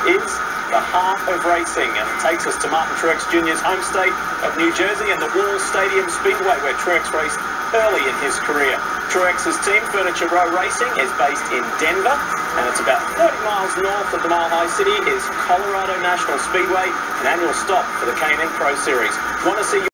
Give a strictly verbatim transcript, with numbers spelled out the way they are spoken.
is the heart of racing, and it takes us to Martin Truex Junior's home state of New Jersey and the Wall Stadium Speedway, where Truex raced early in his career. Truex's team, Furniture Row Racing, is based in Denver, and it's about forty miles north of the Mile High City is Colorado National Speedway, an annual stop for the K and N Pro Series. Want to see